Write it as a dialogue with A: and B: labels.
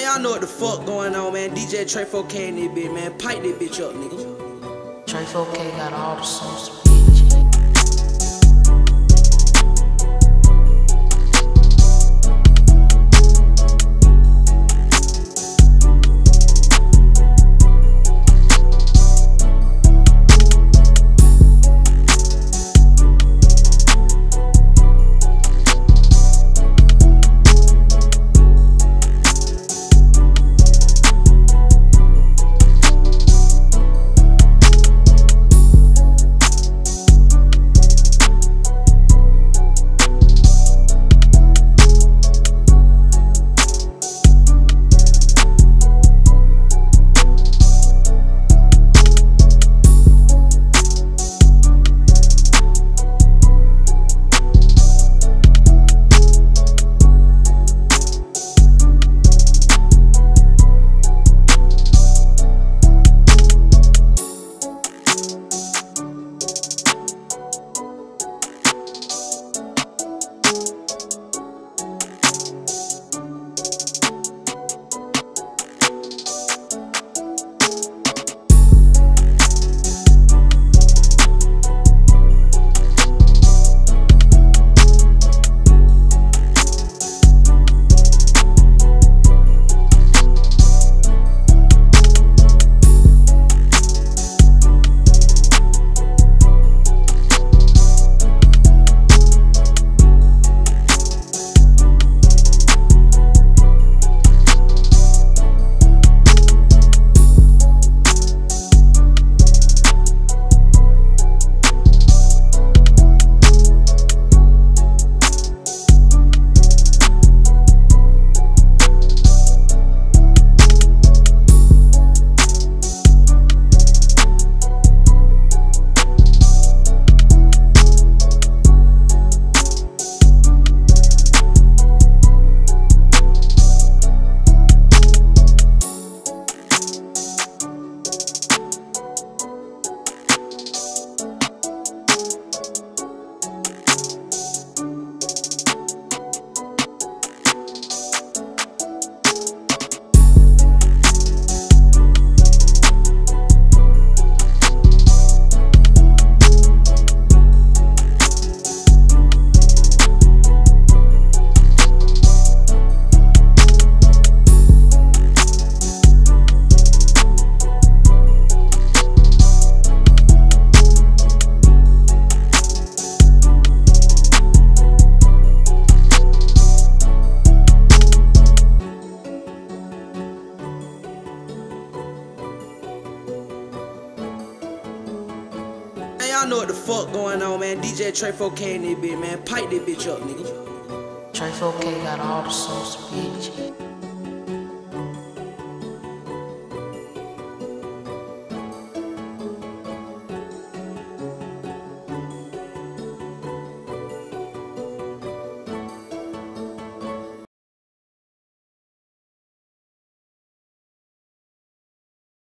A: y'all know what the fuck going on, man. DJ Trey 4K in this bitch, man. Pipe this bitch up, nigga.
B: Trey 4K got all the sauce.
A: Y'all know what the fuck going on, man. DJ Trey 4K in this bitch, man. Pipe this bitch up, nigga.
B: Trey 4K got all the sauce, bitch.